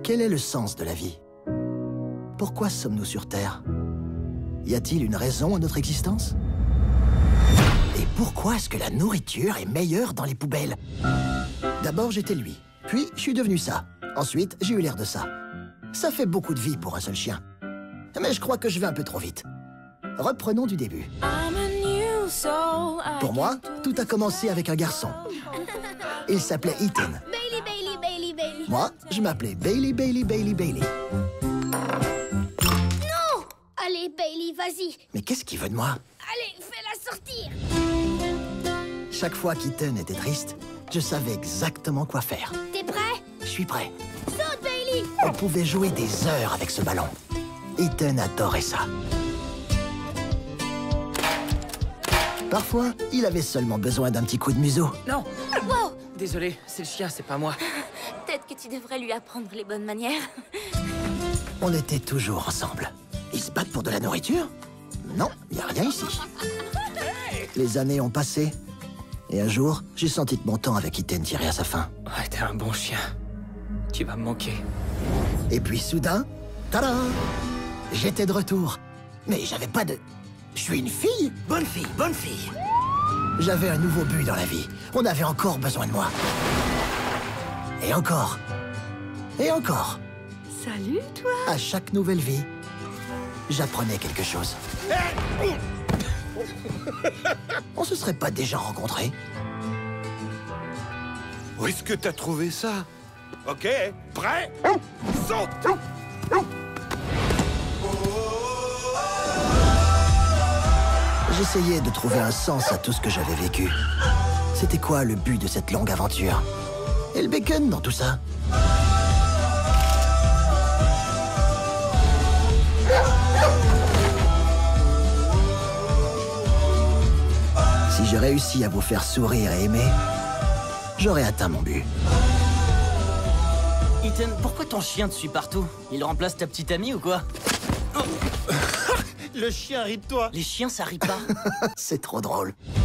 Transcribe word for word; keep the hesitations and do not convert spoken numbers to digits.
Quel est le sens de la vie? Pourquoi sommes-nous sur Terre? Y a-t-il une raison à notre existence? Et pourquoi est-ce que la nourriture est meilleure dans les poubelles? D'abord, j'étais lui. Puis, je suis devenu ça. Ensuite, j'ai eu l'air de ça. Ça fait beaucoup de vie pour un seul chien. Mais je crois que je vais un peu trop vite. Reprenons du début. Pour moi, tout a commencé avec un garçon. Il s'appelait Ethan. Bailey, Bailey, Bailey, Bailey. Moi, je m'appelais Bailey, Bailey, Bailey, Bailey. Non! Allez, Bailey, vas-y. Mais qu'est-ce qu'il veut de moi? Allez, fais-la sortir. Chaque fois qu'Ethan était triste, je savais exactement quoi faire. T'es prêt? Je suis prêt. Saute, Bailey! On pouvait jouer des heures avec ce ballon. Ethan adorait ça. Parfois, il avait seulement besoin d'un petit coup de museau. Non! Wow! Désolé, c'est le chien, c'est pas moi. Peut-être que tu devrais lui apprendre les bonnes manières. On était toujours ensemble. Ils se battent pour de la nourriture? Non, il n'y a rien ici. Les années ont passé. Et un jour, j'ai senti que mon temps avec Ethan tirait à sa fin. Ouais, t'es un bon chien. Tu vas me manquer. Et puis soudain, tada! J'étais de retour. Mais j'avais pas de... Je suis une fille? Bonne fille, bonne fille. J'avais un nouveau but dans la vie. On avait encore besoin de moi. Et encore. Et encore. Salut, toi. À chaque nouvelle vie, j'apprenais quelque chose. On se serait pas déjà rencontrés? Où est-ce que t'as trouvé ça? Ok, prêt? Saute! J'essayais de trouver un sens à tout ce que j'avais vécu. C'était quoi le but de cette longue aventure? Et le bacon dans tout ça? Si j'ai réussi à vous faire sourire et aimer, j'aurais atteint mon but. Ethan, pourquoi ton chien te suit partout? Il remplace ta petite amie ou quoi? Le chien rit de toi. Les chiens, ça rit pas. C'est trop drôle.